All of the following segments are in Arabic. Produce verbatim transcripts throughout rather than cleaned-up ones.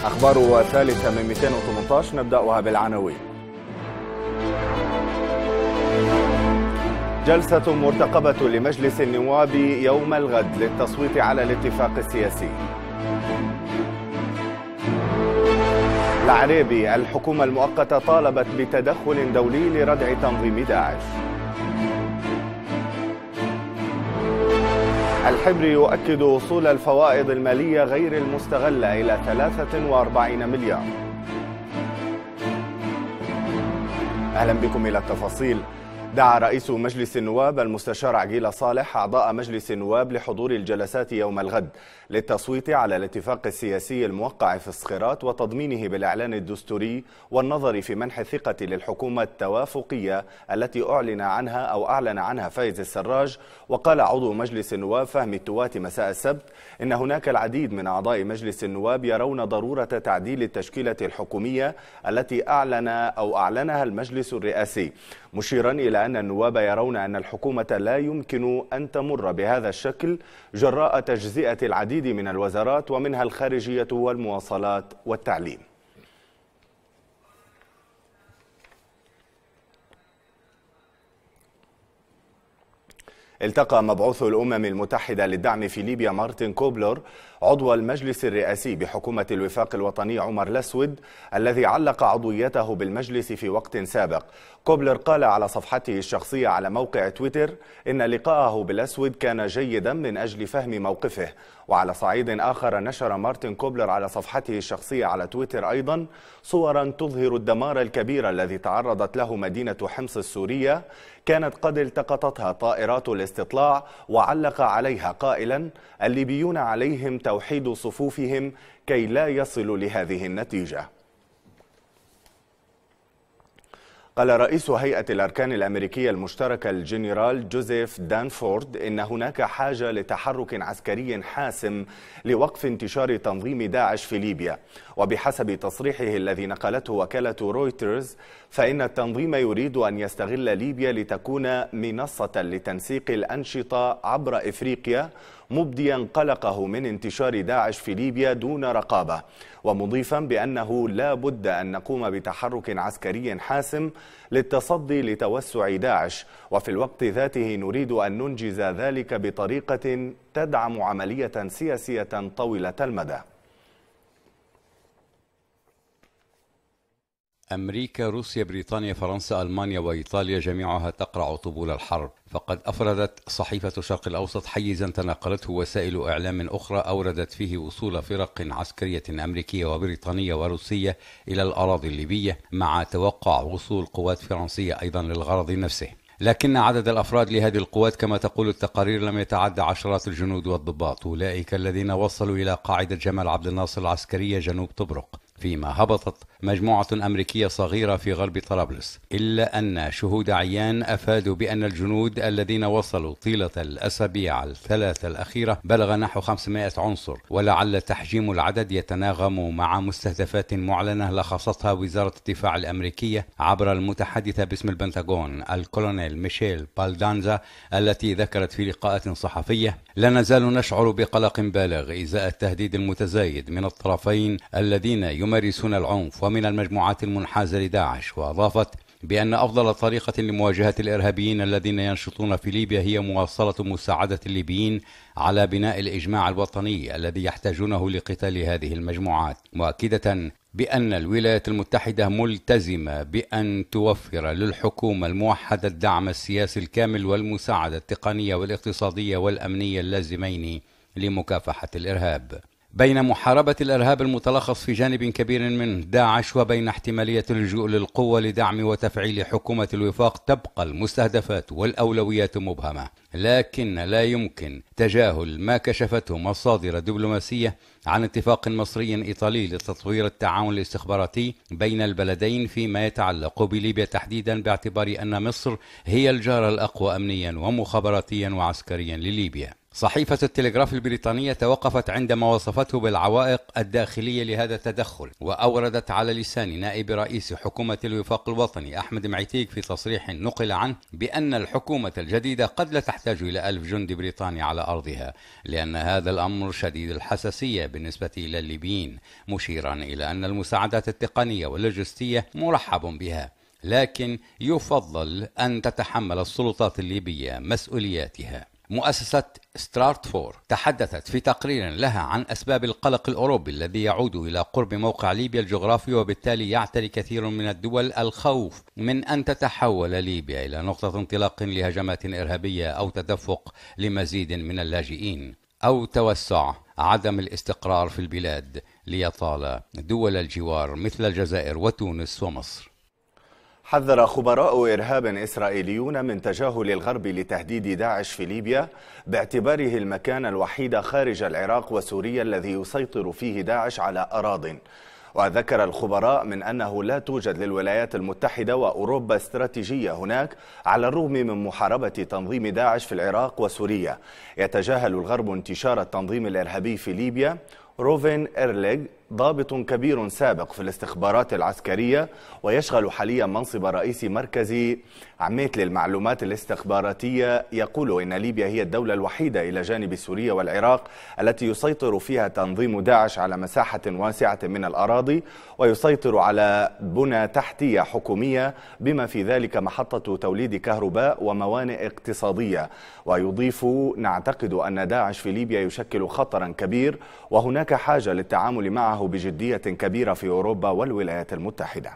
أخبار ثالثة من مئتين وثمانية عشر نبدأها بالعناوين. جلسة مرتقبة لمجلس النواب يوم الغد للتصويت على الاتفاق السياسي. العريبي: الحكومة المؤقتة طالبت بتدخل دولي لردع تنظيم داعش. الحبري يؤكد وصول الفوائد المالية غير المستغلة إلى ثلاثة وأربعين مليار. أهلا بكم إلى التفاصيل. دعا رئيس مجلس النواب المستشار عقيل صالح أعضاء مجلس النواب لحضور الجلسات يوم الغد للتصويت على الاتفاق السياسي الموقع في الصخيرات وتضمينه بالإعلان الدستوري والنظر في منح الثقة للحكومة التوافقية التي أعلن عنها أو أعلن عنها فايز السراج. وقال عضو مجلس النواب فهمي التواتي مساء السبت إن هناك العديد من أعضاء مجلس النواب يرون ضرورة تعديل التشكيلة الحكومية التي أعلن أو أعلنها المجلس الرئاسي، مشيرا إلى أن النواب يرون أن الحكومة لا يمكن أن تمر بهذا الشكل جراء تجزئة العديد من الوزارات ومنها الخارجية والمواصلات والتعليم. التقى مبعوث الأمم المتحدة للدعم في ليبيا مارتن كوبلر عضو المجلس الرئاسي بحكومة الوفاق الوطني عمر الأسود الذي علق عضويته بالمجلس في وقت سابق. كوبلر قال على صفحته الشخصية على موقع تويتر إن لقاءه بالأسود كان جيدا من أجل فهم موقفه. وعلى صعيد آخر نشر مارتن كوبلر على صفحته الشخصية على تويتر أيضا صورا تظهر الدمار الكبير الذي تعرضت له مدينة حمص السورية كانت قد التقطتها طائرات الاستطلاع، وعلق عليها قائلا: الليبيون عليهم توحيد صفوفهم كي لا يصلوا لهذه النتيجة. قال رئيس هيئة الأركان الأمريكية المشتركة الجنرال جوزيف دانفورد إن هناك حاجة لتحرك عسكري حاسم لوقف انتشار تنظيم داعش في ليبيا. وبحسب تصريحه الذي نقلته وكالة رويترز فإن التنظيم يريد أن يستغل ليبيا لتكون منصة لتنسيق الأنشطة عبر إفريقيا، مبديا قلقه من انتشار داعش في ليبيا دون رقابة، ومضيفا بأنه لا بد أن نقوم بتحرك عسكري حاسم للتصدي لتوسع داعش، وفي الوقت ذاته نريد أن ننجز ذلك بطريقة تدعم عملية سياسية طويلة المدى. أمريكا، روسيا، بريطانيا، فرنسا، ألمانيا وإيطاليا جميعها تقرع طبول الحرب. فقد أفردت صحيفة الشرق الأوسط حيزا تناقلته وسائل إعلام أخرى أوردت فيه وصول فرق عسكرية أمريكية وبريطانية وروسية إلى الأراضي الليبية، مع توقع وصول قوات فرنسية أيضا للغرض نفسه. لكن عدد الأفراد لهذه القوات كما تقول التقارير لم يتعدى عشرات الجنود والضباط، أولئك الذين وصلوا إلى قاعدة جمال عبد الناصر العسكرية جنوب طبرق، فيما هبطت مجموعة أمريكية صغيرة في غرب طرابلس. إلا أن شهود عيان أفادوا بأن الجنود الذين وصلوا طيلة الأسابيع الثلاثة الأخيرة بلغ نحو خمسمائة عنصر، ولعل تحجيم العدد يتناغم مع مستهدفات معلنة لخصتها وزارة الدفاع الأمريكية عبر المتحدثة باسم البنتاغون الكولونيل ميشيل بالدانزا، التي ذكرت في لقاءات صحفية: لا نزال نشعر بقلق بالغ إزاء التهديد المتزايد من الطرفين الذين يمارسون العنف ومن المجموعات المنحازة لداعش. وأضافت بأن أفضل طريقة لمواجهة الإرهابيين الذين ينشطون في ليبيا هي مواصلة مساعدة الليبيين على بناء الإجماع الوطني الذي يحتاجونه لقتال هذه المجموعات، مؤكدة بأن الولايات المتحدة ملتزمة بأن توفر للحكومة الموحدة الدعم السياسي الكامل والمساعدة التقنية والاقتصادية والأمنية اللازمين لمكافحة الإرهاب. بين محاربة الإرهاب المتلخص في جانب كبير من داعش وبين احتمالية اللجوء للقوة لدعم وتفعيل حكومة الوفاق تبقى المستهدفات والأولويات مبهمة، لكن لا يمكن تجاهل ما كشفته مصادر دبلوماسية عن اتفاق مصري إيطالي لتطوير التعاون الاستخباراتي بين البلدين فيما يتعلق بليبيا تحديدا، باعتبار أن مصر هي الجار الأقوى أمنيا ومخابراتيا وعسكريا لليبيا. صحيفة التلغراف البريطانية توقفت عندما وصفته بالعوائق الداخلية لهذا التدخل، وأوردت على لسان نائب رئيس حكومة الوفاق الوطني أحمد معيتيق في تصريح نقل عنه بأن الحكومة الجديدة قد لا تحتاج إلى ألف جندي بريطاني على أرضها، لأن هذا الأمر شديد الحساسية بالنسبة إلى الليبيين، مشيرا إلى أن المساعدات التقنية واللوجستية مرحب بها، لكن يفضل أن تتحمل السلطات الليبية مسؤولياتها. مؤسسة ستراتفور تحدثت في تقرير لها عن أسباب القلق الأوروبي الذي يعود إلى قرب موقع ليبيا الجغرافي، وبالتالي يعتري كثير من الدول الخوف من أن تتحول ليبيا إلى نقطة انطلاق لهجمات إرهابية أو تدفق لمزيد من اللاجئين أو توسع عدم الاستقرار في البلاد ليطال دول الجوار مثل الجزائر وتونس ومصر. حذر خبراء إرهاب إسرائيليون من تجاهل الغرب لتهديد داعش في ليبيا باعتباره المكان الوحيد خارج العراق وسوريا الذي يسيطر فيه داعش على أراضٍ. وذكر الخبراء من أنه لا توجد للولايات المتحدة وأوروبا استراتيجية هناك على الرغم من محاربة تنظيم داعش في العراق وسوريا. يتجاهل الغرب انتشار التنظيم الإرهابي في ليبيا. روفين إيرليغ ضابط كبير سابق في الاستخبارات العسكرية ويشغل حاليا منصب رئيس مركز عميت للمعلومات الاستخباراتية يقول إن ليبيا هي الدولة الوحيدة إلى جانب سوريا والعراق التي يسيطر فيها تنظيم داعش على مساحة واسعة من الأراضي ويسيطر على بنى تحتية حكومية بما في ذلك محطة توليد كهرباء وموانئ اقتصادية. ويضيف: نعتقد أن داعش في ليبيا يشكل خطرا كبير وهناك حاجة للتعامل معه بجدية كبيرة في أوروبا والولايات المتحدة.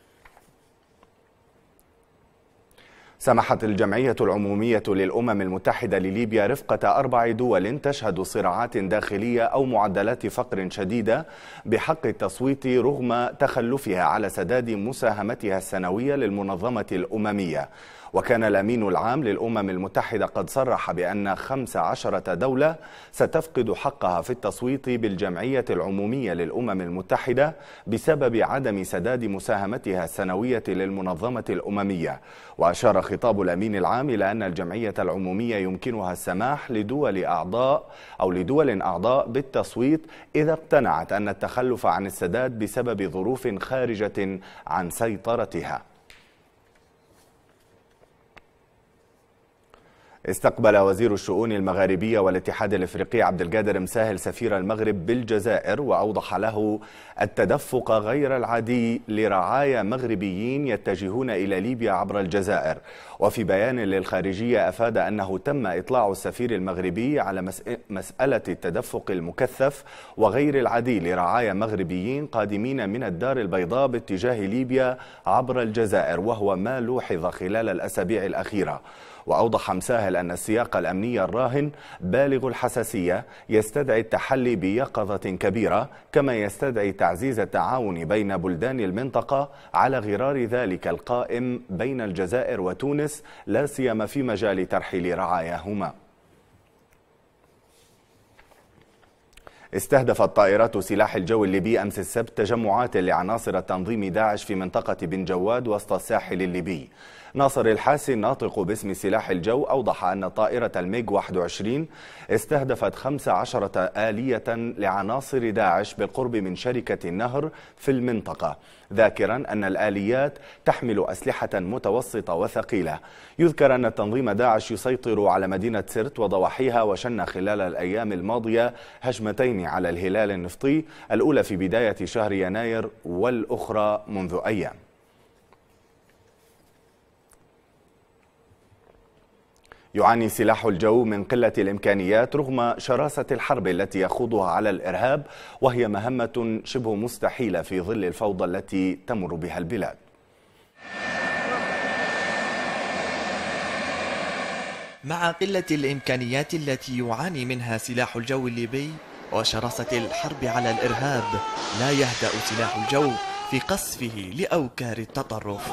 سمحت الجمعية العمومية للأمم المتحدة لليبيا رفقة أربع دول تشهد صراعات داخلية أو معدلات فقر شديدة بحق التصويت رغم تخلفها على سداد مساهمتها السنوية للمنظمة الأممية. وكان الأمين العام للأمم المتحدة قد صرح بأن خمس عشرة دولة ستفقد حقها في التصويت بالجمعية العمومية للأمم المتحدة بسبب عدم سداد مساهمتها السنوية للمنظمة الأممية. وأشار خطاب الأمين العام إلى أن الجمعية العمومية يمكنها السماح لدول أعضاء أو لدول أعضاء بالتصويت إذا اقتنعت أن التخلف عن السداد بسبب ظروف خارجة عن سيطرتها. استقبل وزير الشؤون المغاربية والاتحاد الافريقي عبد القادر مساهل سفير المغرب بالجزائر وأوضح له التدفق غير العادي لرعايا مغربيين يتجهون إلى ليبيا عبر الجزائر. وفي بيان للخارجية أفاد أنه تم إطلاع السفير المغربي على مسألة التدفق المكثف وغير العادي لرعايا مغربيين قادمين من الدار البيضاء باتجاه ليبيا عبر الجزائر، وهو ما لوحظ خلال الأسابيع الأخيرة. وأوضح مساهل أن السياق الأمني الراهن بالغ الحساسية يستدعي التحلي بيقظة كبيرة، كما يستدعي تعزيز التعاون بين بلدان المنطقة على غرار ذلك القائم بين الجزائر وتونس، لا سيما في مجال ترحيل رعاياهما. استهدفت طائرات سلاح الجو الليبي أمس السبت تجمعات لعناصر تنظيم داعش في منطقة بن جواد وسط الساحل الليبي. ناصر الحاسي الناطق باسم سلاح الجو أوضح أن طائرة الميغ واحد وعشرين استهدفت خمس عشرة آلية لعناصر داعش بالقرب من شركة النهر في المنطقة، ذاكرا أن الآليات تحمل أسلحة متوسطة وثقيلة. يذكر أن تنظيم داعش يسيطر على مدينة سرت وضواحيها، وشن خلال الأيام الماضية هجمتين على الهلال النفطي، الأولى في بداية شهر يناير والأخرى منذ أيام. يعاني سلاح الجو من قلة الإمكانيات رغم شراسة الحرب التي يخوضها على الإرهاب، وهي مهمة شبه مستحيلة في ظل الفوضى التي تمر بها البلاد. مع قلة الإمكانيات التي يعاني منها سلاح الجو الليبي وشراسة الحرب على الإرهاب، لا يهدأ سلاح الجو في قصفه لأوكار التطرف.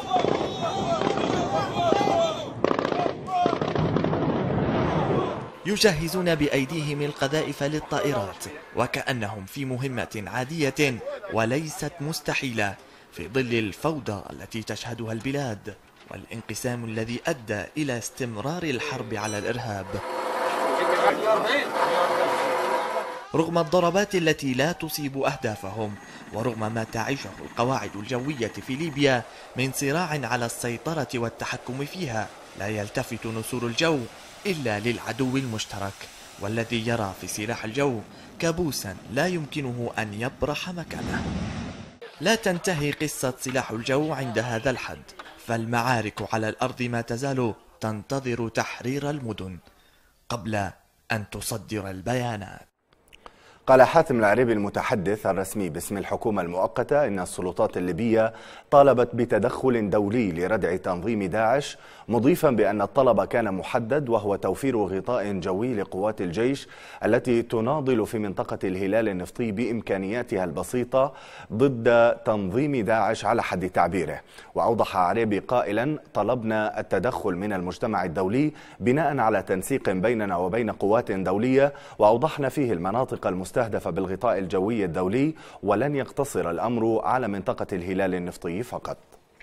يجهزون بأيديهم القذائف للطائرات وكأنهم في مهمة عادية وليست مستحيلة في ظل الفوضى التي تشهدها البلاد والانقسام الذي أدى إلى استمرار الحرب على الإرهاب. رغم الضربات التي لا تصيب أهدافهم، ورغم ما تعيشه القواعد الجوية في ليبيا من صراع على السيطرة والتحكم فيها، لا يلتفت نسور الجو إلا للعدو المشترك، والذي يرى في سلاح الجو كابوسا لا يمكنه أن يبرح مكانه. لا تنتهي قصة سلاح الجو عند هذا الحد، فالمعارك على الأرض ما تزال تنتظر تحرير المدن قبل أن تصدر البيانات. قال حاتم العريبي المتحدث الرسمي باسم الحكومة المؤقتة إن السلطات الليبية طالبت بتدخل دولي لردع تنظيم داعش، مضيفا بأن الطلب كان محدد، وهو توفير غطاء جوي لقوات الجيش التي تناضل في منطقة الهلال النفطي بإمكانياتها البسيطة ضد تنظيم داعش على حد تعبيره. وأوضح عريبي قائلا: طلبنا التدخل من المجتمع الدولي بناء على تنسيق بيننا وبين قوات دولية، وأوضحنا فيه المناطق المستهدفة مستهدفة بالغطاء الجوي الدولي، ولن يقتصر الأمر على منطقة الهلال النفطي فقط.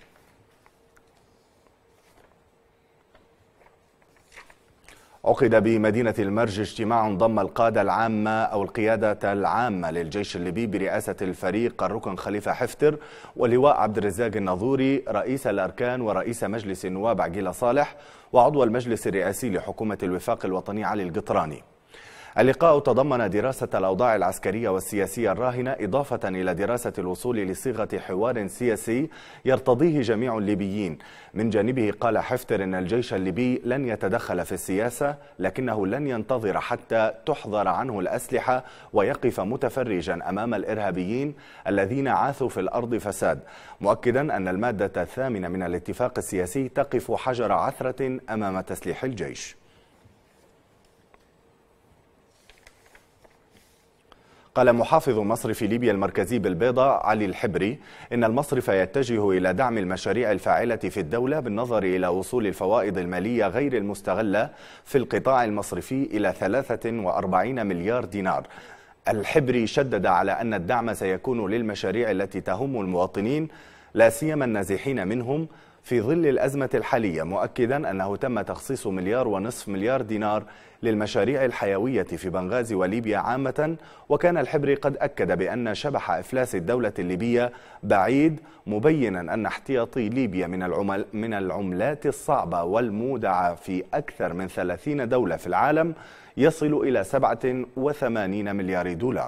عقد بمدينة المرج اجتماع ضم القادة العامة أو القيادة العامة للجيش الليبي برئاسة الفريق الركن خليفة حفتر واللواء عبد الرزاق الناظوري رئيس الأركان ورئيس مجلس النواب عقيلة صالح وعضو المجلس الرئاسي لحكومة الوفاق الوطني علي القطراني. اللقاء تضمن دراسة الأوضاع العسكرية والسياسية الراهنة، إضافة إلى دراسة الوصول لصيغة حوار سياسي يرتضيه جميع الليبيين. من جانبه قال حفتر إن الجيش الليبي لن يتدخل في السياسة، لكنه لن ينتظر حتى تحضر عنه الأسلحة ويقف متفرجا أمام الإرهابيين الذين عاثوا في الأرض فساد، مؤكدا أن المادة الثامنة من الاتفاق السياسي تقف حجر عثرة أمام تسليح الجيش. قال محافظ مصرف ليبيا المركزي بالبيضاء علي الحبري إن المصرف يتجه إلى دعم المشاريع الفاعلة في الدولة بالنظر إلى وصول الفوائد المالية غير المستغلة في القطاع المصرفي إلى ثلاثة وأربعين مليار دينار. الحبري شدد على أن الدعم سيكون للمشاريع التي تهم المواطنين لا سيما النازحين منهم في ظل الأزمة الحالية، مؤكدا أنه تم تخصيص مليار ونصف مليار دينار للمشاريع الحيوية في بنغازي وليبيا عامة. وكان الحبري قد أكد بأن شبح إفلاس الدولة الليبية بعيد، مبينا أن احتياطي ليبيا من العمل من العملات الصعبة والمودعة في أكثر من ثلاثين دولة في العالم يصل إلى سبعة وثمانين مليار دولار.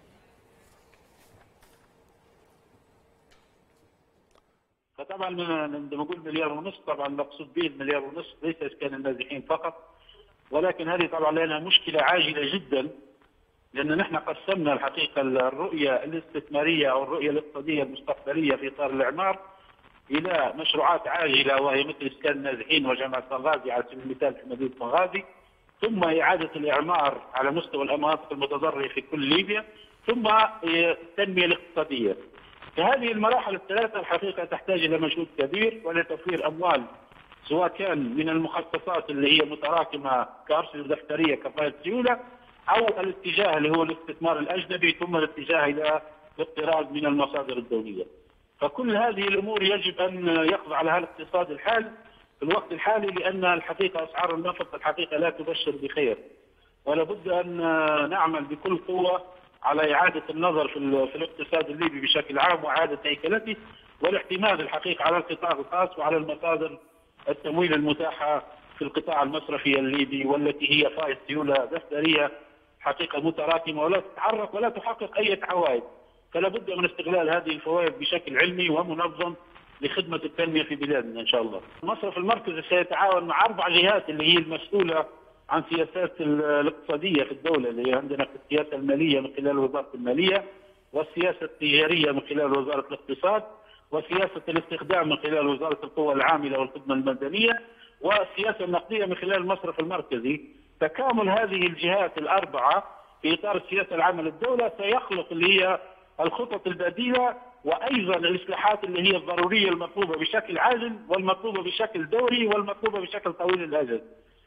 فطبعا عندما نقول مليار ونصف طبعا المقصود به المليار ونصف ليس اسكان النازحين فقط، ولكن هذه طبعا لنا مشكله عاجله جدا، لان نحن قسمنا الحقيقه الرؤيه الاستثماريه او الرؤيه الاقتصاديه المستقبليه في اطار الاعمار الى مشروعات عاجله، وهي مثل اسكان النازحين وجامعه بنغازي على سبيل المثال في مدينه بنغازي، ثم اعاده الاعمار على مستوى المناطق المتضرره في كل ليبيا، ثم التنميه الاقتصاديه. فهذه المراحل الثلاثة الحقيقة تحتاج إلى مجهود كبير ولتوفير أموال، سواء كان من المخصصات اللي هي متراكمة كأرصدة دفترية كفاية سيولة، أو الاتجاه اللي هو الاستثمار الأجنبي، ثم الاتجاه إلى الاقتراض من المصادر الدولية. فكل هذه الأمور يجب أن يخضع لها الاقتصاد الحالي في الوقت الحالي، لأن الحقيقة أسعار النفط الحقيقة لا تبشر بخير، ولا بد أن نعمل بكل قوة على إعادة النظر في, في الاقتصاد الليبي بشكل عام وإعادة هيكلته، والاعتماد الحقيقي على القطاع الخاص وعلى المصادر التمويل المتاحة في القطاع المصرفي الليبي، والتي هي فائض سيولة دفترية حقيقة متراكمة ولا تتحرك ولا تحقق أي عوائد. فلا بد من استغلال هذه الفوائد بشكل علمي ومنظم لخدمة التنمية في بلادنا إن شاء الله. المصرف المركزي سيتعاون مع أربع جهات اللي هي المسؤولة عن سياسات الاقتصادية في الدولة، اللي عندنا السياسة المالية من خلال وزارة المالية، والسياسة التجارية من خلال وزارة الاقتصاد، وسياسة الاستخدام من خلال وزارة القوى العاملة والخدمة المدنية، والسياسة النقدية من خلال المصرف المركزي. تكامل هذه الجهات الأربعة في إطار السياسة العامة للدولة سيخلق اللي هي الخطط البديلة، وأيضا الإصلاحات اللي هي الضرورية المطلوبة بشكل عاجل والمطلوبة بشكل دوري والمطلوبة بشكل طويل الأجل.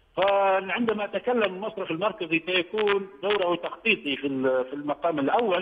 فعندما تكلم المصرف المركزي سيكون دوره تخطيطي في في المقام الأول،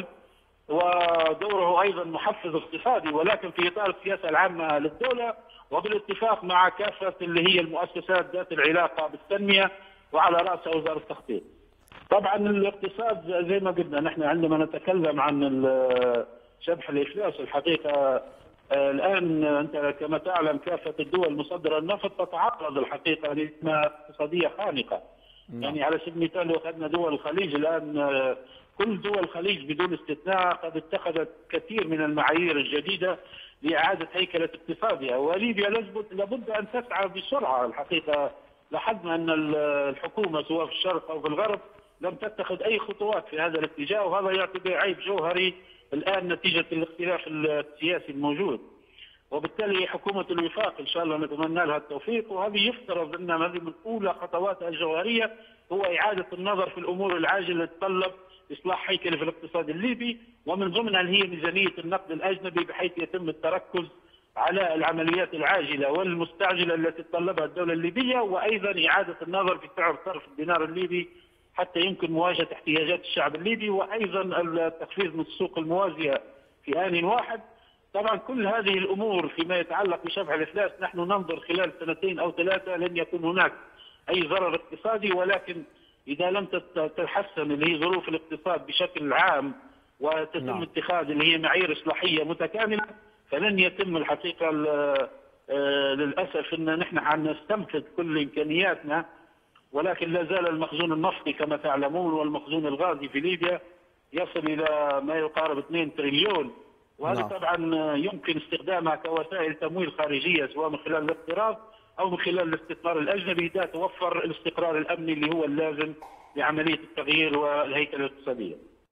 ودوره أيضا محفز اقتصادي، ولكن في إطار السياسة العامة للدولة وبالاتفاق مع كافة اللي هي المؤسسات ذات العلاقة بالتنمية، وعلى رأسها وزارة التخطيط. طبعا الاقتصاد زي ما قلنا نحن عندما نتكلم عن شبح الافلاس الحقيقه الان انت كما تعلم كافه الدول المصدره النفط تتعرض الحقيقه لازمه اقتصاديه خانقه. يعني على سبيل المثال لو اخذنا دول الخليج الان كل دول الخليج بدون استثناء قد اتخذت كثير من المعايير الجديده لاعاده هيكله اقتصادها، وليبيا لابد ان تسعى بسرعه الحقيقه. لاحظنا ان الحكومه سواء في الشرق او في الغرب لم تتخذ اي خطوات في هذا الاتجاه، وهذا يعتبر عيب جوهري الان نتيجه الاختلاف السياسي الموجود. وبالتالي حكومه الوفاق ان شاء الله نتمنى لها التوفيق، وهذه يفترض ان هذه من اولى خطواتها الجوهريه هو اعاده النظر في الامور العاجله اللي تتطلب اصلاح هيكله في الاقتصاد الليبي، ومن ضمنها هي ميزانيه النقد الاجنبي بحيث يتم التركز على العمليات العاجله والمستعجله التي تطلبها الدوله الليبيه، وايضا اعاده النظر في سعر صرف الدينار الليبي حتى يمكن مواجهه احتياجات الشعب الليبي، وايضا التخفيض من السوق الموازيه في ان واحد. طبعا كل هذه الامور فيما يتعلق بشبح الافلاس نحن ننظر خلال سنتين او ثلاثه لن يكون هناك اي ضرر اقتصادي، ولكن اذا لم تتحسن اللي هي ظروف الاقتصاد بشكل عام وتتم نعم. اتخاذ اللي هي معايير اصلاحيه متكامله فلن يتم الحقيقه للاسف ان نحن حنستنفذ كل امكانياتنا، ولكن لا زال المخزون النفطي كما تعلمون والمخزون الغازي في ليبيا يصل الى ما يقارب اثنين تريليون، وهذه نعم. طبعا يمكن استخدامها كوسائل تمويل خارجيه سواء من خلال الاقتراض او من خلال الاستثمار الاجنبي اذا توفر الاستقرار الامني اللي هو اللازم لعمليه التغيير والهيكله الاقتصاديه.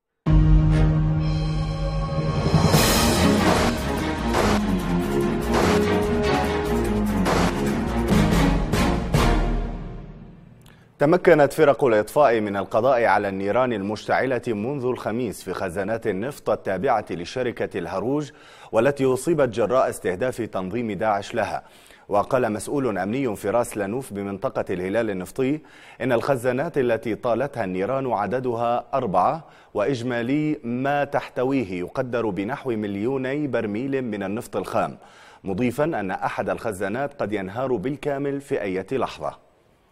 تمكنت فرق الإطفاء من القضاء على النيران المشتعلة منذ الخميس في خزانات النفط التابعة لشركة الهروج والتي أصيبت جراء استهداف تنظيم داعش لها. وقال مسؤول أمني في راس لانوف بمنطقة الهلال النفطي إن الخزانات التي طالتها النيران عددها أربعة، وإجمالي ما تحتويه يقدر بنحو مليوني برميل من النفط الخام، مضيفا أن أحد الخزانات قد ينهار بالكامل في أي لحظة.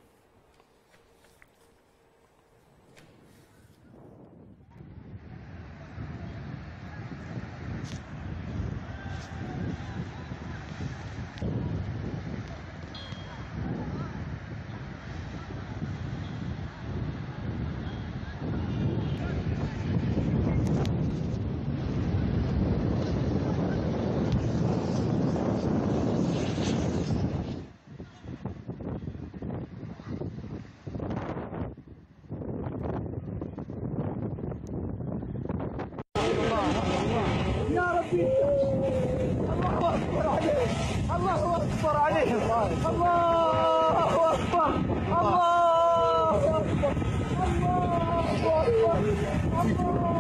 الله أكبر عليهم، الله أكبر، الله أكبر، الله أكبر،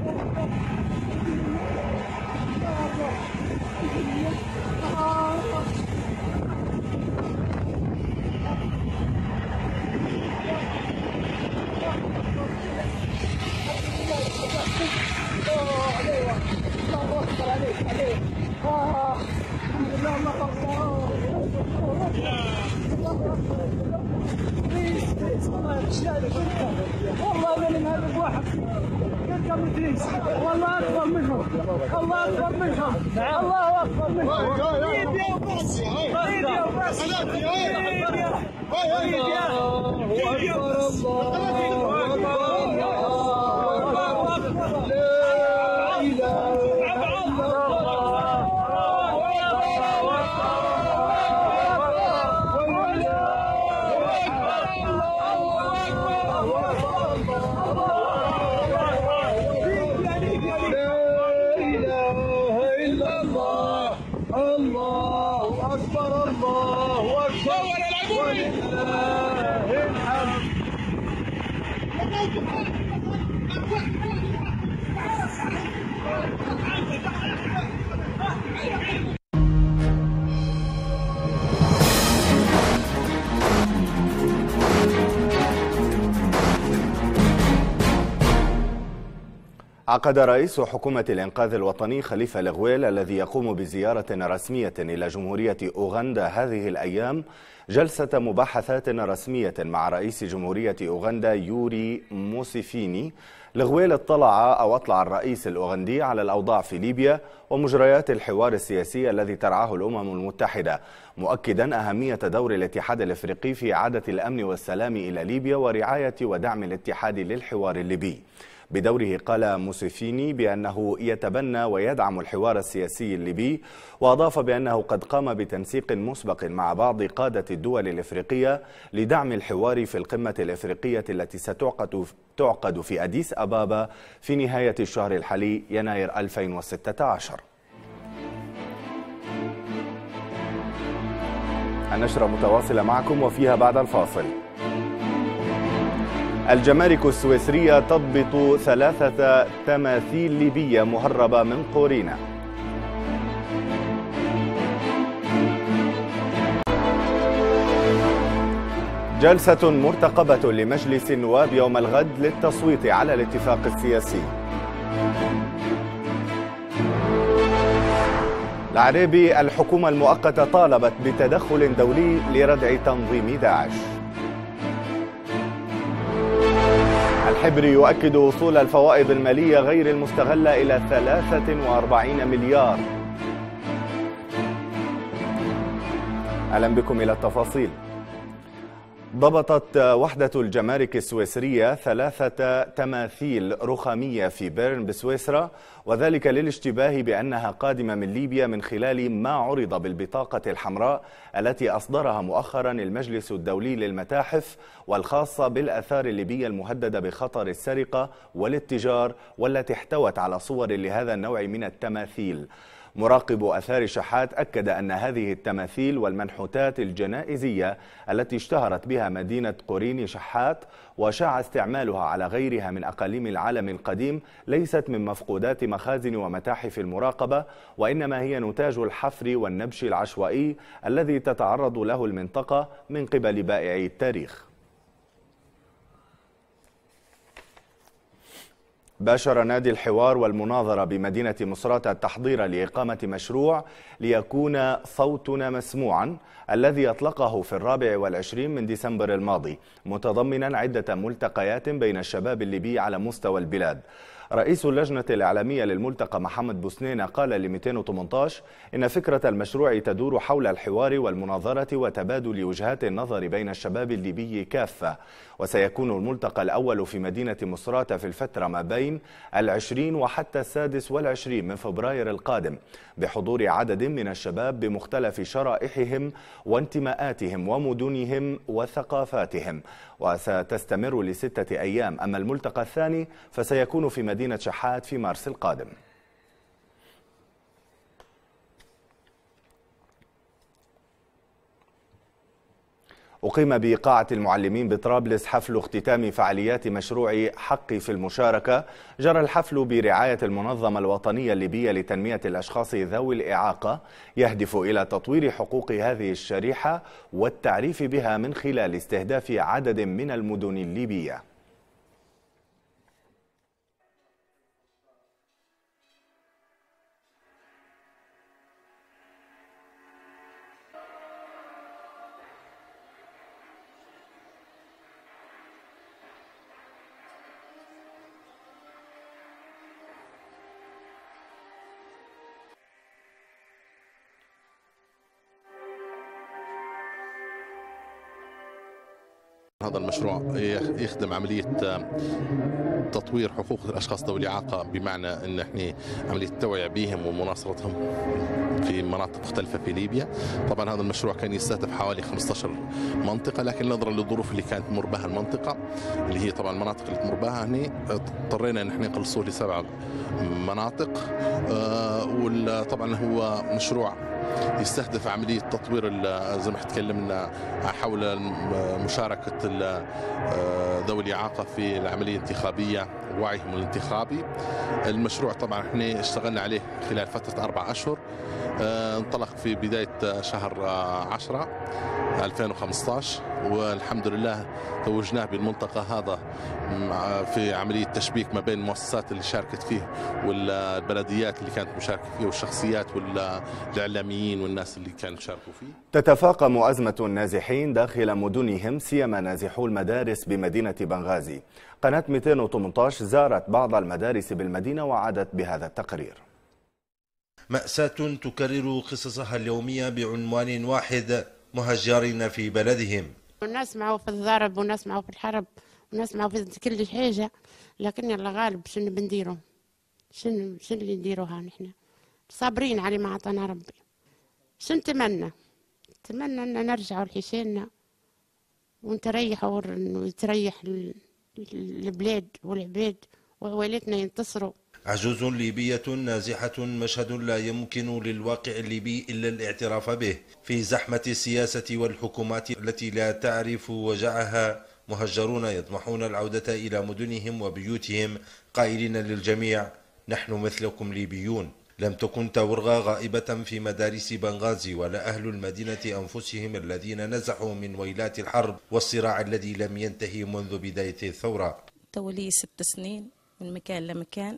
والله من هذا الواحد يركب ادريس، والله اكبر منهم، الله اكبر منهم، الله اكبر منهم. ليبيا وبس، ليبيا وبس، ليبيا ليبيا ليبيا وبس. عقد رئيس حكومة الإنقاذ الوطني خليفة الغويل الذي يقوم بزيارة رسمية إلى جمهورية أوغندا هذه الأيام جلسة مباحثات رسمية مع رئيس جمهورية أوغندا يوري موسيفيني. الغويل اطلع أو أطلع الرئيس الأوغندي على الأوضاع في ليبيا ومجريات الحوار السياسي الذي ترعاه الأمم المتحدة، مؤكدا أهمية دور الاتحاد الأفريقي في إعادة الأمن والسلام إلى ليبيا ورعاية ودعم الاتحاد للحوار الليبي. بدوره قال موسيفيني بأنه يتبنى ويدعم الحوار السياسي الليبي، وأضاف بأنه قد قام بتنسيق مسبق مع بعض قادة الدول الإفريقية لدعم الحوار في القمة الإفريقية التي ستعقد تعقد في أديس أبابا في نهاية الشهر الحالي يناير ألفين وستة عشر. النشرة متواصلة معكم وفيها بعد الفاصل. الجمارك السويسرية تضبط ثلاثة تماثيل ليبية مهربة من قورينا. جلسة مرتقبة لمجلس النواب يوم الغد للتصويت على الاتفاق السياسي. العريبي: الحكومة المؤقتة طالبت بتدخل دولي لردع تنظيم داعش. الحبري يؤكد وصول الفوائد المالية غير المستغلة إلى ثلاثة وأربعين مليار. أهلا بكم إلى التفاصيل. ضبطت وحدة الجمارك السويسرية ثلاثة تماثيل رخامية في بيرن بسويسرا، وذلك للاشتباه بأنها قادمة من ليبيا من خلال ما عرض بالبطاقة الحمراء التي أصدرها مؤخرا المجلس الدولي للمتاحف والخاصة بالآثار الليبية المهددة بخطر السرقة والاتجار، والتي احتوت على صور لهذا النوع من التماثيل. مراقب آثار شحات أكد أن هذه التماثيل والمنحوتات الجنائزية التي اشتهرت بها مدينة قورين شحات وشاع استعمالها على غيرها من أقاليم العالم القديم ليست من مفقودات مخازن ومتاحف المراقبة، وإنما هي نتاج الحفر والنبش العشوائي الذي تتعرض له المنطقة من قبل بائعي التاريخ. باشر نادي الحوار والمناظرة بمدينة مصراتة التحضير لإقامة مشروع ليكون صوتنا مسموعا الذي أطلقه في الرابع والعشرين من ديسمبر الماضي، متضمنا عدة ملتقيات بين الشباب الليبي على مستوى البلاد. رئيس اللجنة الإعلامية للملتقى محمد بوسنينة قال ل مئتين وثمانية عشر إن فكرة المشروع تدور حول الحوار والمناظرة وتبادل وجهات النظر بين الشباب الليبي كافة، وسيكون الملتقى الأول في مدينة مصراتة في الفترة ما بين العشرين وحتى السادس والعشرين من فبراير القادم بحضور عدد من الشباب بمختلف شرائحهم وانتماءاتهم ومدنهم وثقافاتهم، وستستمر لستة أيام. أما الملتقى الثاني فسيكون في مدينة شحات في مارس القادم. أقيم بقاعة المعلمين بطرابلس حفل اختتام فعاليات مشروع حقي في المشاركة. جرى الحفل برعاية المنظمة الوطنية الليبية لتنمية الأشخاص ذوي الإعاقة، يهدف إلى تطوير حقوق هذه الشريحة والتعريف بها من خلال استهداف عدد من المدن الليبية. هذا المشروع يخدم عملية تطوير حقوق الأشخاص ذوي الإعاقة، بمعنى أن احنا عملية التوعية بهم ومناصرتهم في مناطق مختلفة في ليبيا. طبعا هذا المشروع كان يستهدف حوالي خمسة عشر منطقة، لكن نظرا للظروف اللي كانت تمر بها المنطقة اللي هي طبعا المناطق اللي تمر بها هنا، اضطرينا ان احنا نقلصوه لسبع مناطق. وطبعا هو مشروع يستهدف عملية تطوير زي ما تكلمنا حول مشاركة ذوي الإعاقة في العملية الانتخابية ووعيهم الانتخابي. المشروع طبعا احنا اشتغلنا عليه خلال فترة أربع أشهر، انطلق في بداية شهر عشرة ألفين وخمسة عشر، والحمد لله توجناه بالملتقى هذا في عملية تشبيك ما بين المؤسسات اللي شاركت فيه والبلديات اللي كانت مشاركة فيه والشخصيات والإعلاميين والناس اللي كانوا شاركوا فيه. تتفاقم أزمة النازحين داخل مدنهم، سيما نازحو المدارس بمدينة بنغازي. قناة مئتين وثمانية عشر زارت بعض المدارس بالمدينة وعادت بهذا التقرير. مأساة تكرر قصصها اليومية بعنوان واحد: مهجرين في بلدهم. الناس معه في الضرب وناس معه في الحرب وناس معه في كل حاجة، لكن يلا غالب شنو بنديروا؟ شنو شنو اللي نديروها نحن؟ صابرين على ما عطانا ربي. شنو نتمنى؟ نتمنى ان نرجعوا لحشينا ونتريحوا وتريح البلاد والعباد وعوائلتنا ينتصروا. عجوز ليبية نازحة، مشهد لا يمكن للواقع الليبي إلا الاعتراف به. في زحمة السياسة والحكومات التي لا تعرف وجعها، مهجرون يطمحون العودة إلى مدنهم وبيوتهم، قائلين للجميع: نحن مثلكم ليبيون. لم تكن تورغا غائبة في مدارس بنغازي، ولا أهل المدينة أنفسهم الذين نزحوا من ويلات الحرب والصراع الذي لم ينتهي منذ بداية الثورة. تولي ست سنين من مكان لمكان،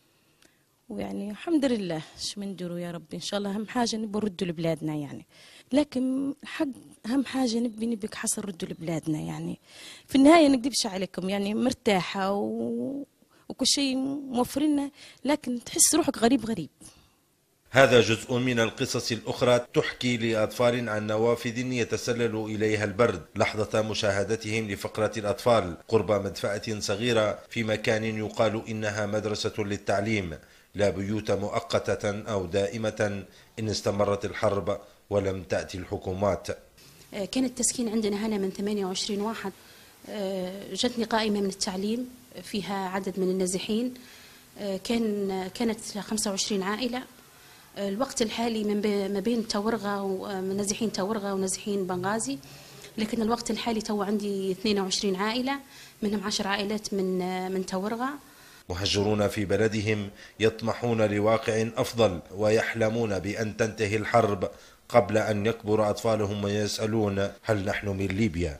ويعني الحمد لله شو بنديروا يا رب. ان شاء الله اهم حاجه نبي نردوا لبلادنا يعني، لكن حق اهم حاجه نبي نبي حصل نردوا لبلادنا يعني. في النهايه نكذبش عليكم يعني مرتاحه و... وكل شيء موفرنا، لكن تحس روحك غريب غريب. هذا جزء من القصص الأخرى تحكي لأطفال عن نوافذ يتسلل إليها البرد لحظة مشاهدتهم لفقرة الأطفال قرب مدفأة صغيرة في مكان يقال إنها مدرسة للتعليم، لا بيوت مؤقتة أو دائمة إن استمرت الحرب ولم تأتي الحكومات. كان التسكين عندنا هنا من ثمانية وعشرين واحد. جتني قائمة من التعليم فيها عدد من النازحين، كان كانت خمسة وعشرين عائلة. الوقت الحالي من ما بين تورغة ونازحين تورغة ونازحين بنغازي، لكن الوقت الحالي تو عندي اثنين وعشرين عائلة، منهم عشر عائلات من من تورغة. مهجرون في بلدهم يطمحون لواقع أفضل، ويحلمون بأن تنتهي الحرب قبل أن يكبر أطفالهم ويسألون: هل نحن من ليبيا؟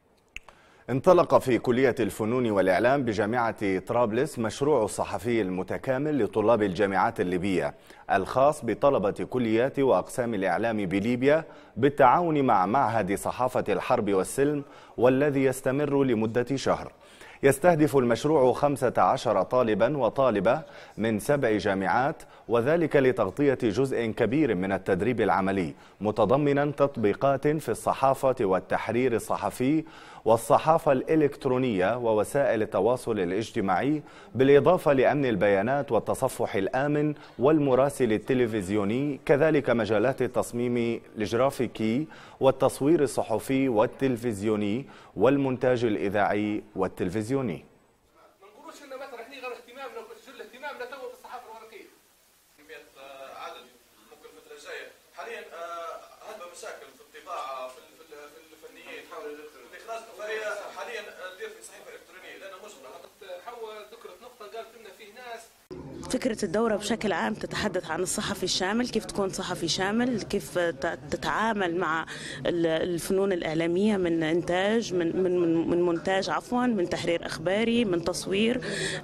انطلق في كلية الفنون والإعلام بجامعة طرابلس مشروع الصحفي المتكامل لطلاب الجامعات الليبية الخاص بطلبة كليات وأقسام الإعلام بليبيا بالتعاون مع معهد صحافة الحرب والسلم، والذي يستمر لمدة شهر. يستهدف المشروع خمسة عشر طالبا وطالبة من سبع جامعات، وذلك لتغطية جزء كبير من التدريب العملي، متضمنا تطبيقات في الصحافة والتحرير الصحفي والصحافة الإلكترونية ووسائل التواصل الاجتماعي، بالإضافة لأمن البيانات والتصفح الآمن والمراسل التلفزيوني، كذلك مجالات التصميم الجرافيكي والتصوير الصحفي والتلفزيوني والمونتاج الإذاعي والتلفزيوني. ما نقولوش ان مثلا احنا غير اهتمامنا جل اهتمامنا تو بالصحافه الورقيه. كميه عدد ممكن الفتره الجايه حاليا هذا مشاكل في الطباعه في في الفنيين حول الاخراج، فهي حاليا ندير في صحيفه الكترونيه لانها مجبره. حوا ذكرت نقطه قالت لنا فيه ناس. فكرة الدورة بشكل عام تتحدث عن الصحفي الشامل، كيف تكون صحفي شامل، كيف تتعامل مع الفنون الإعلامية من إنتاج من من من مونتاج عفوا من تحرير إخباري من تصوير،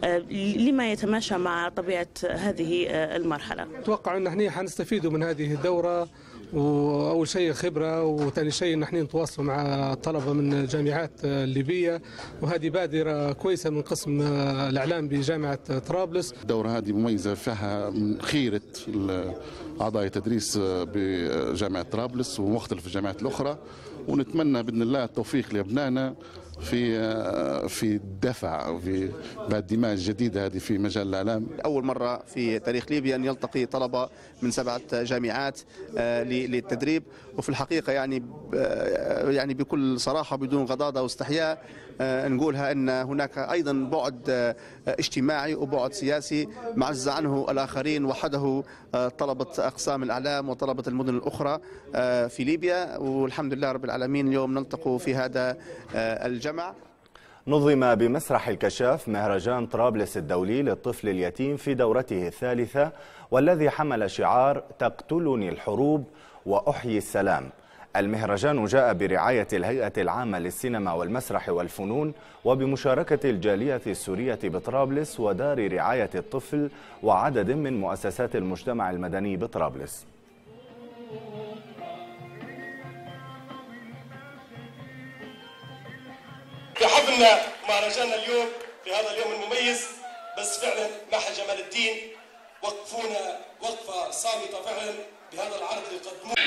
لما يتماشى مع طبيعة هذه المرحلة. أتوقع أن احنا حنستفيدوا من هذه الدورة، وأول شيء خبرة، وثاني شيء نحن نتواصلوا مع طلبة من الجامعات الليبية، وهذه بادرة كويسة من قسم الإعلام بجامعة طرابلس. الدورة هذه مميزة، فيها من خيرة أعضاء تدريس بجامعة طرابلس ومختلف الجامعات الأخرى، ونتمنى بإذن الله التوفيق لأبنائنا في في الدفع وفي بعد دماء جديدة هذه في مجال الإعلام. أول مرة في تاريخ ليبيا أن يلتقي طلبة من سبعة جامعات للتدريب، وفي الحقيقة يعني يعني بكل صراحة بدون غضاضة واستحياء نقولها أن هناك أيضا بعد اجتماعي وبعد سياسي معز عنه الآخرين، وحده طلبة أقسام الإعلام وطلبة المدن الأخرى في ليبيا، والحمد لله رب العالمين اليوم نلتقي في هذا الجمع. نظم بمسرح الكشاف مهرجان طرابلس الدولي للطفل اليتيم في دورته الثالثة، والذي حمل شعار تقتلني الحروب وأحيي السلام. المهرجان جاء برعاية الهيئة العامة للسينما والمسرح والفنون وبمشاركة الجالية السورية بطرابلس ودار رعاية الطفل وعدد من مؤسسات المجتمع المدني بطرابلس. في حفلنا مهرجاننا اليوم في هذا اليوم المميز، بس فعلا محا جمال الدين وقفونا وقفة صامتة فعلا بهذا العرض اللي قدموه.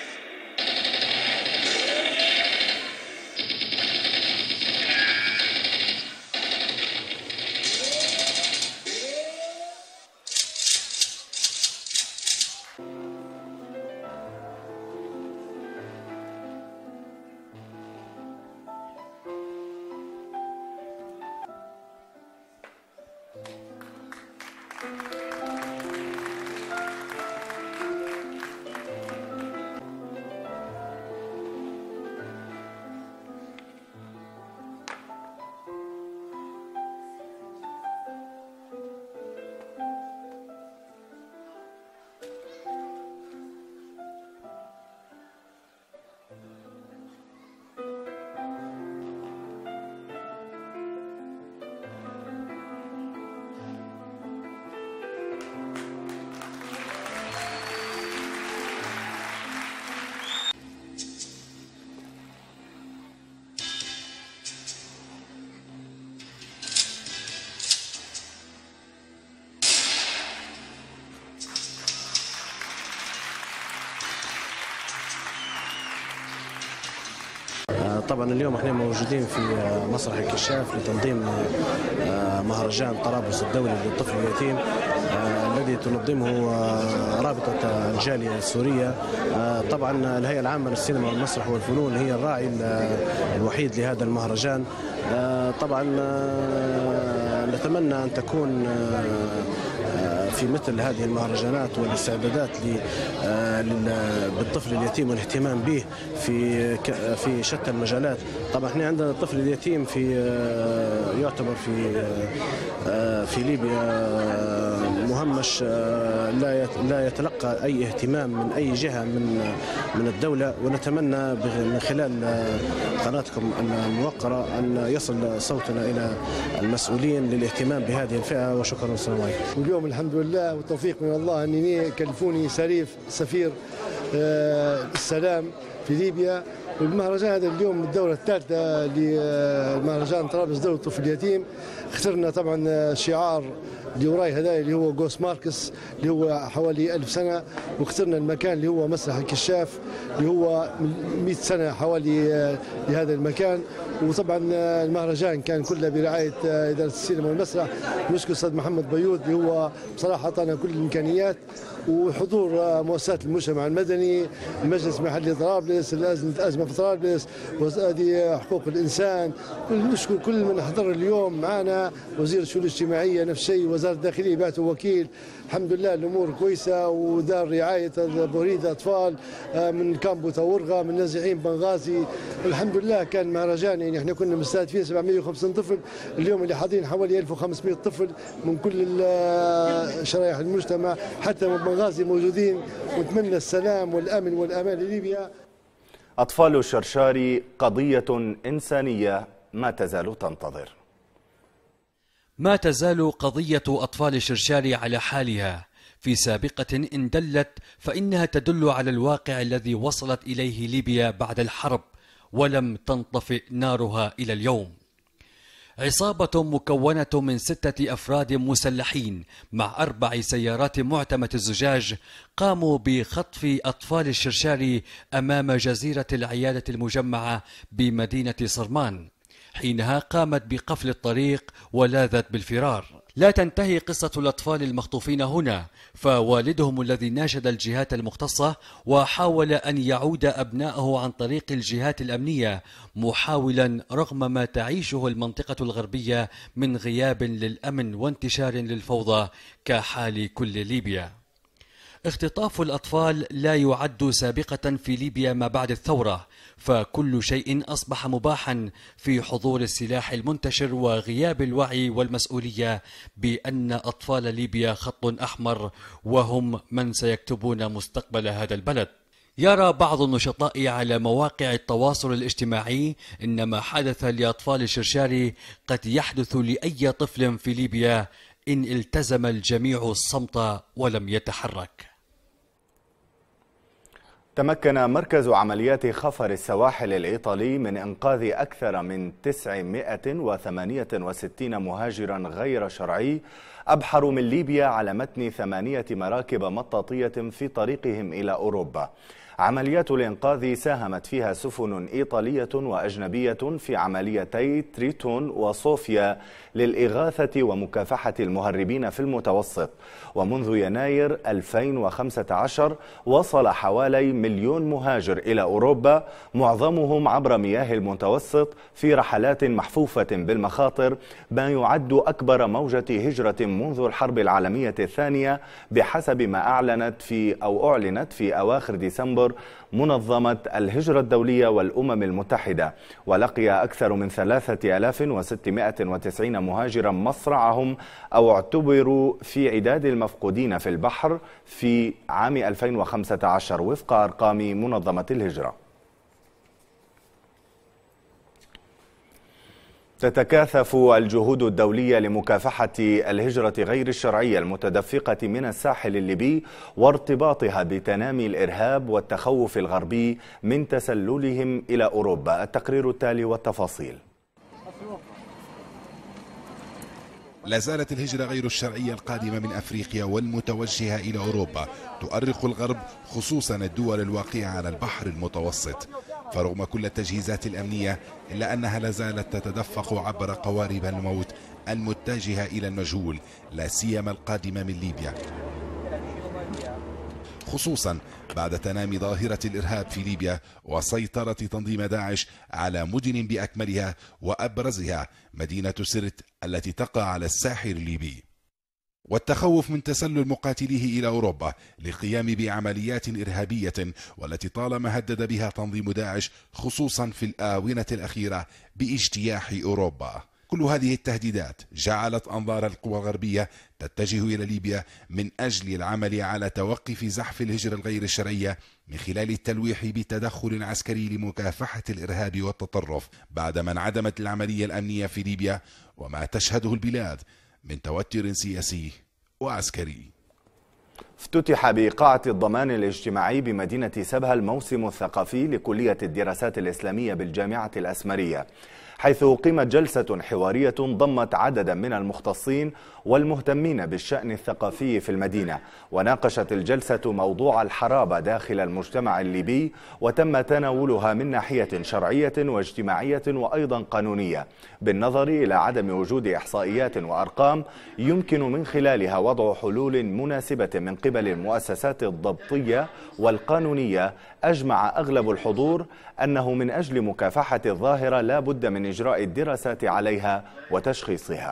طبعا اليوم احنا موجودين في مسرح الكشاف لتنظيم مهرجان طرابلس الدولي للطفل اليتيم الذي تنظمه رابطة الجالية السورية. طبعا الهيئة العامة للسينما والمسرح والفنون هي الراعي الوحيد لهذا المهرجان. طبعا نتمنى أن تكون في مثل هذه المهرجانات والاستعدادات بالطفل اليتيم والاهتمام به في في شتى المجالات. طبعا احنا عندنا الطفل اليتيم في يعتبر في في ليبيا مهمش، لا لا يتلقى اي اهتمام من اي جهه من من الدوله، ونتمنى من خلال قناتكم الموقره ان يصل صوتنا الى المسؤولين للاهتمام بهذه الفئه. وشكرا والسلام عليكم. واليوم الحمد لله والتوفيق من الله انني كلفوني سريف سفير السلام في ليبيا. والمهرجان هذا اليوم الدورة الثالثة لمهرجان طرابلس دولة الطفل اليتيم. اخترنا طبعا شعار اللي وراي هذا اللي هو جوس ماركس اللي هو حوالي ألف سنة، واخترنا المكان اللي هو مسرح الكشاف اللي هو مئة سنة حوالي لهذا المكان. وطبعا المهرجان كان كله برعاية إدارة السينما والمسرح. نشكر الأستاذ محمد بيوض اللي هو بصراحة أعطانا كل الإمكانيات، وحضور مؤسسات المجتمع المدني، المجلس المحلي طرابلس، الأزمة في طرابلس، وهذه حقوق الإنسان. نشكر كل من حضر اليوم معنا، وزير الشؤون الاجتماعية نفس الشيء، وزارة الداخلية بعثوا وكيل. الحمد لله الأمور كويسة، ودار رعاية بريدة أطفال من كامبو تورغة من نازحين بنغازي. الحمد لله كان مهرجان، يعني احنا كنا مستهدفين سبعمئة وخمسين طفل، اليوم اللي حاضرين حوالي ألف وخمسمئة طفل من كل شرائح المجتمع، حتى من بنغازي موجودين. ونتمنى السلام والأمن والأمان لليبيا. أطفال الشرشاري قضية إنسانية ما تزال تنتظر. ما تزال قضية أطفال الشرشاري على حالها. في سابقة إن دلت فإنها تدل على الواقع الذي وصلت إليه ليبيا بعد الحرب ولم تنطفئ نارها إلى اليوم. عصابة مكونة من ستة أفراد مسلحين مع أربع سيارات معتمة الزجاج قاموا بخطف أطفال الشرشاري أمام جزيرة العيادة المجمعة بمدينة صرمان. حينها قامت بقفل الطريق ولاذت بالفرار. لا تنتهي قصة الأطفال المخطوفين هنا، فوالدهم الذي ناشد الجهات المختصة وحاول أن يعود أبنائه عن طريق الجهات الأمنية، محاولا رغم ما تعيشه المنطقة الغربية من غياب للأمن وانتشار للفوضى كحال كل ليبيا. اختطاف الأطفال لا يعد سابقة في ليبيا ما بعد الثورة، فكل شيء أصبح مباحا في حضور السلاح المنتشر وغياب الوعي والمسؤولية بأن أطفال ليبيا خط أحمر، وهم من سيكتبون مستقبل هذا البلد. يرى بعض النشطاء على مواقع التواصل الاجتماعي إن ما حدث لأطفال الشرشاري قد يحدث لأي طفل في ليبيا إن التزم الجميع الصمت ولم يتحرك. تمكن مركز عمليات خفر السواحل الإيطالي من إنقاذ أكثر من تسعمائة وثمانية وستين مهاجرا غير شرعي أبحروا من ليبيا على متن ثمانية مراكب مطاطية في طريقهم إلى أوروبا. عمليات الإنقاذ ساهمت فيها سفن إيطالية وأجنبية في عمليتي تريتون وصوفيا للإغاثة ومكافحة المهربين في المتوسط. ومنذ يناير ألفين وخمسة عشر وصل حوالي مليون مهاجر إلى أوروبا، معظمهم عبر مياه المتوسط في رحلات محفوفة بالمخاطر، ما يعد أكبر موجة هجرة منذ الحرب العالمية الثانية بحسب ما أعلنت في أو أعلنت في أواخر ديسمبر منظمة الهجرة الدولية والأمم المتحدة. ولقي أكثر من ثلاثة آلاف وستمائة وتسعين مهاجرا مصرعهم أو اعتبروا في عداد المفقودين في البحر في عام ألفين وخمسة عشر وفق أرقام منظمة الهجرة. تتكاثف الجهود الدولية لمكافحة الهجرة غير الشرعية المتدفقة من الساحل الليبي وارتباطها بتنامي الإرهاب والتخوف الغربي من تسللهم إلى أوروبا. التقرير التالي والتفاصيل. لا زالت الهجرة غير الشرعية القادمة من أفريقيا والمتوجهة إلى أوروبا تؤرق الغرب، خصوصا الدول الواقعة على البحر المتوسط. فرغم كل التجهيزات الأمنية إلا أنها لا زالت تتدفق عبر قوارب الموت المتجهة إلى المجهول، لا سيما القادمة من ليبيا، خصوصا بعد تنامي ظاهرة الإرهاب في ليبيا وسيطرة تنظيم داعش على مدن بأكملها، وأبرزها مدينة سرت التي تقع على الساحل الليبي. والتخوف من تسلل مقاتليه إلى أوروبا للقيام بعمليات إرهابية والتي طالما هدد بها تنظيم داعش، خصوصا في الآونة الأخيرة باجتياح أوروبا. كل هذه التهديدات جعلت أنظار القوى الغربية تتجه إلى ليبيا من أجل العمل على توقف زحف الهجرة الغير الشرعية من خلال التلويح بتدخل عسكري لمكافحة الإرهاب والتطرف، بعدما انعدمت العملية الأمنية في ليبيا وما تشهده البلاد من توتر سياسي وعسكري. افتتح بقاعة الضمان الاجتماعي بمدينة سبها الموسم الثقافي لكلية الدراسات الإسلامية بالجامعة الأسمرية، حيث أقيمت جلسة حوارية ضمت عددا من المختصين والمهتمين بالشأن الثقافي في المدينة. وناقشت الجلسة موضوع الحرابة داخل المجتمع الليبي، وتم تناولها من ناحية شرعية واجتماعية وأيضا قانونية، بالنظر إلى عدم وجود إحصائيات وأرقام يمكن من خلالها وضع حلول مناسبة من قبل المؤسسات الضبطية والقانونية. أجمع أغلب الحضور أنه من أجل مكافحة الظاهرة لا بد من إجراء الدراسات عليها وتشخيصها.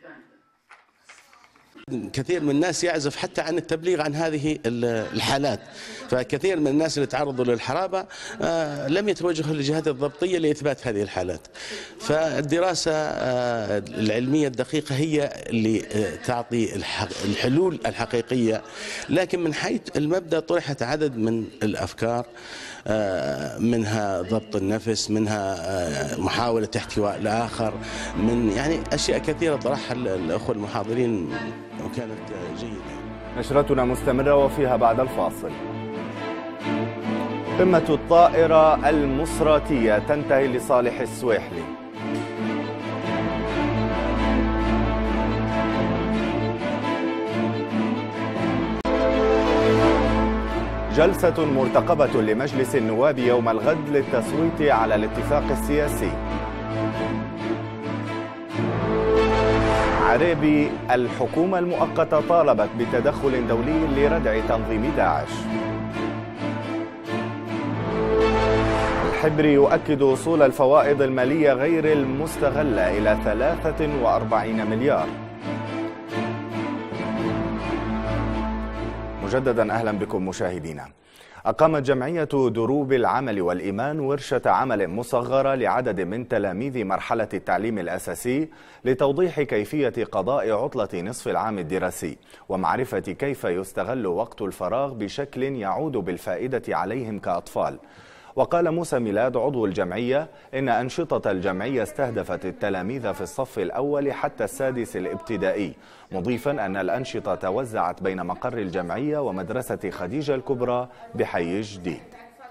كثير من الناس يعزف حتى عن التبليغ عن هذه الحالات، فكثير من الناس اللي تعرضوا للحرابة لم يتوجهوا للجهات الضبطية لإثبات هذه الحالات. فالدراسة العلمية الدقيقة هي اللي تعطي الحلول الحقيقية، لكن من حيث المبدأ طرحت عدد من الأفكار، منها ضبط النفس، منها محاولة احتواء الآخر، من يعني أشياء كثيرة طرحها الأخوة المحاضرين وكانت جيدة. نشرتنا مستمرة وفيها بعد الفاصل. قمة الطائرة المصراتية تنتهي لصالح السويحلي. جلسة مرتقبة لمجلس النواب يوم الغد للتصويت على الاتفاق السياسي. عريبي: الحكومة المؤقتة طالبت بتدخل دولي لردع تنظيم داعش. الحبري يؤكد وصول الفوائد المالية غير المستغلة إلى ثلاثة وأربعين مليار. مجددا أهلا بكم مشاهدينا. أقامت جمعية دروب العمل والإيمان ورشة عمل مصغرة لعدد من تلاميذ مرحلة التعليم الأساسي لتوضيح كيفية قضاء عطلة نصف العام الدراسي ومعرفة كيف يستغل وقت الفراغ بشكل يعود بالفائدة عليهم كأطفال. وقال موسى ميلاد عضو الجمعية إن أنشطة الجمعية استهدفت التلاميذ في الصف الأول حتى السادس الابتدائي، مضيفا أن الأنشطة توزعت بين مقر الجمعية ومدرسة خديجة الكبرى بحي جديد.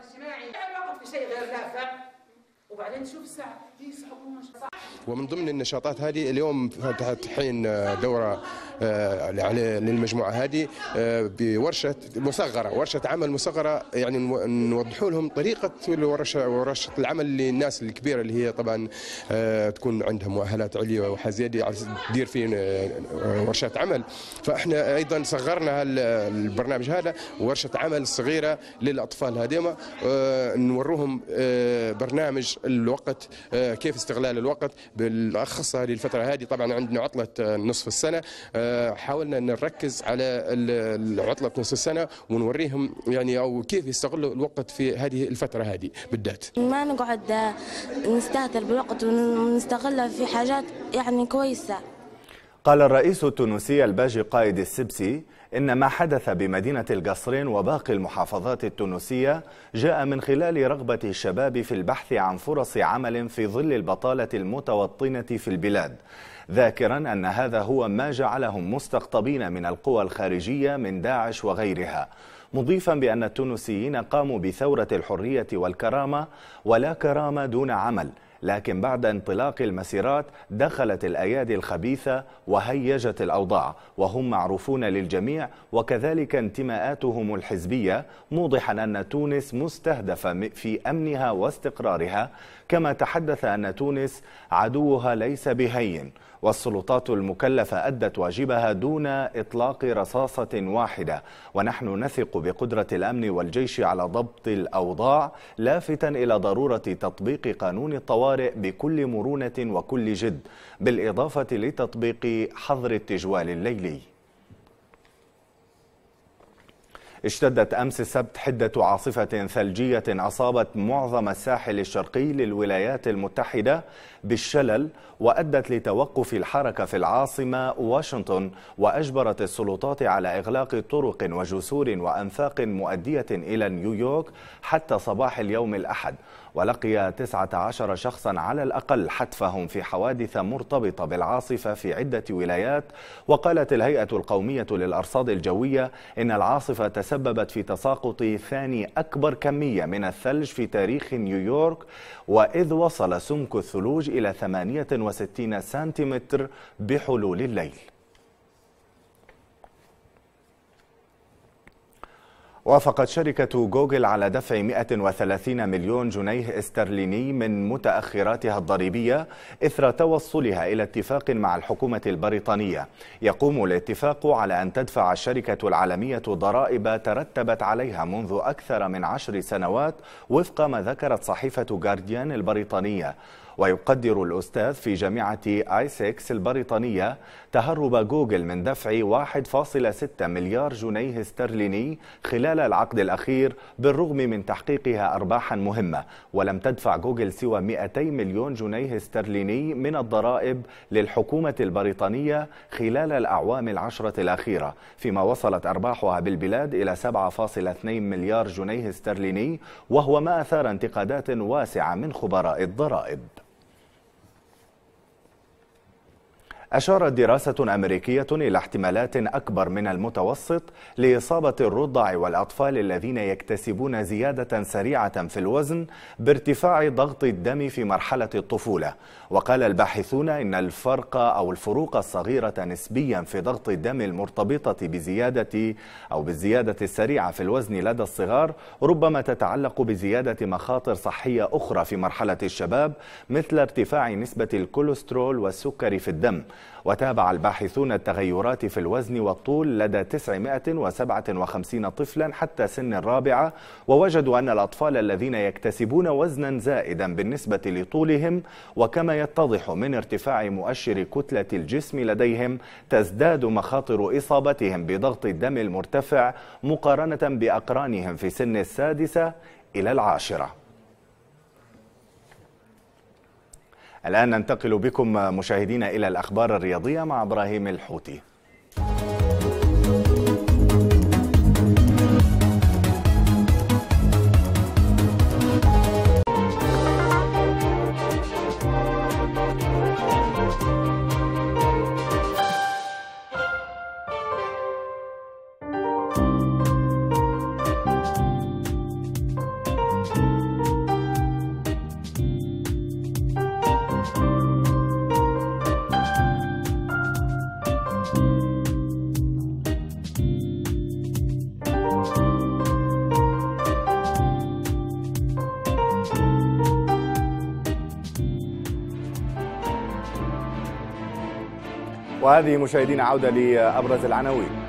ومن ضمن النشاطات هذه اليوم فاتحين دورة للمجموعة هذه بورشة مصغرة، ورشة عمل مصغرة، يعني نوضحوا لهم طريقة ورشة ورشة العمل للناس الكبيرة اللي هي طبعا تكون عندها مؤهلات عليا وحزيادة على تدير في ورشات عمل. فاحنا أيضا صغرنا البرنامج هذا ورشة عمل صغيرة للأطفال هذيما، نوروهم برنامج الوقت، كيف استغلال الوقت بالأخص هذه الفترة هذه. طبعا عندنا عطلة نصف السنة، حاولنا أن نركز على عطلة نصف السنة ونوريهم يعني أو كيف يستغلوا الوقت في هذه الفترة هذه بالذات. ما نقعد نستهتر بالوقت ونستغله في حاجات يعني كويسة. قال الرئيس التونسي الباجي قائد السبسي إن ما حدث بمدينة القصرين وباقي المحافظات التونسية جاء من خلال رغبة الشباب في البحث عن فرص عمل في ظل البطالة المتوطنة في البلاد، ذاكرا أن هذا هو ما جعلهم مستقطبين من القوى الخارجية من داعش وغيرها، مضيفا بأن التونسيين قاموا بثورة الحرية والكرامة ولا كرامة دون عمل، لكن بعد انطلاق المسيرات دخلت الأيادي الخبيثة وهيجت الأوضاع وهم معروفون للجميع وكذلك انتماءاتهم الحزبية، موضحا أن تونس مستهدفة في أمنها واستقرارها، كما تحدث أن تونس عدوها ليس بهين والسلطات المكلفة أدت واجبها دون إطلاق رصاصة واحدة، ونحن نثق بقدرة الأمن والجيش على ضبط الأوضاع، لافتا إلى ضرورة تطبيق قانون الطوارئ بكل مرونة وكل جد، بالإضافة لتطبيق حظر التجوال الليلي. اشتدت أمس السبت حدة عاصفة ثلجية أصابت معظم الساحل الشرقي للولايات المتحدة بالشلل وأدت لتوقف الحركة في العاصمة واشنطن، وأجبرت السلطات على إغلاق طرق وجسور وأنفاق مؤدية إلى نيويورك حتى صباح اليوم الأحد، ولقي تسعة عشر شخصا على الأقل حتفهم في حوادث مرتبطة بالعاصفة في عدة ولايات. وقالت الهيئة القومية للأرصاد الجوية إن العاصفة تسببت في تساقط ثاني أكبر كمية من الثلج في تاريخ نيويورك، وإذ وصل سمك الثلوج إلى ثمانية وستين سنتيمتر بحلول الليل. وافقت شركة جوجل على دفع مئة وثلاثين مليون جنيه استرليني من متأخراتها الضريبية إثر توصلها إلى اتفاق مع الحكومة البريطانية. يقوم الاتفاق على أن تدفع الشركة العالمية ضرائب ترتبت عليها منذ أكثر من عشر سنوات وفق ما ذكرت صحيفة جارديان البريطانية. ويقدر الأستاذ في جامعة آيسكس البريطانية تهرب جوجل من دفع واحد فاصلة ستة مليار جنيه استرليني خلال العقد الأخير بالرغم من تحقيقها أرباحا مهمة، ولم تدفع جوجل سوى مئتي مليون جنيه استرليني من الضرائب للحكومة البريطانية خلال الأعوام العشرة الأخيرة، فيما وصلت أرباحها بالبلاد إلى سبعة فاصلة اثنين مليار جنيه استرليني، وهو ما أثار انتقادات واسعة من خبراء الضرائب. أشارت دراسة أمريكية إلى احتمالات أكبر من المتوسط لإصابة الرضع والأطفال الذين يكتسبون زيادة سريعة في الوزن بارتفاع ضغط الدم في مرحلة الطفولة. وقال الباحثون إن الفرق أو الفروق الصغيرة نسبيا في ضغط الدم المرتبطة بزيادة أو بالزيادة السريعة في الوزن لدى الصغار ربما تتعلق بزيادة مخاطر صحية أخرى في مرحلة الشباب، مثل ارتفاع نسبة الكوليسترول والسكري في الدم، وتابع الباحثون التغيرات في الوزن والطول لدى تسعمائة وسبعة وخمسين طفلا حتى سن الرابعة، ووجدوا أن الأطفال الذين يكتسبون وزنا زائدا بالنسبة لطولهم وكما يتضح من ارتفاع مؤشر كتلة الجسم لديهم تزداد مخاطر إصابتهم بضغط الدم المرتفع مقارنة بأقرانهم في سن السادسة إلى العاشرة. الآن ننتقل بكم مشاهدينا إلى الأخبار الرياضية مع إبراهيم الحوتي. وهذه مشاهدينا عودة لأبرز العناوين.